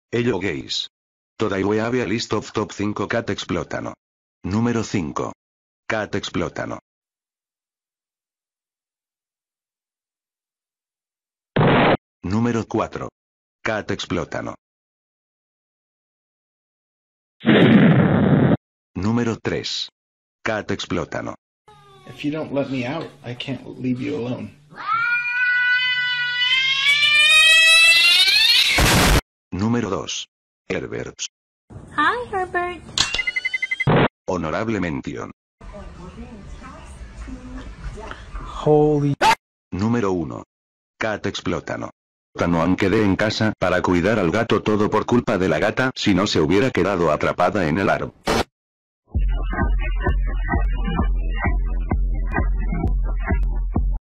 Ello gays. Today we have a list of top 5 cat explótano. Número 5. Cat explótano. Número 4. Cat explótano. Número 3. Cat explótano. If you don't let me out, I can't leave you alone. Número 2. Herberts. Hi, Herbert. Honorable mención. Holy. Número 1. Cat explótano. No quedé en casa para cuidar al gato todo por culpa de la gata si no se hubiera quedado atrapada en el árbol.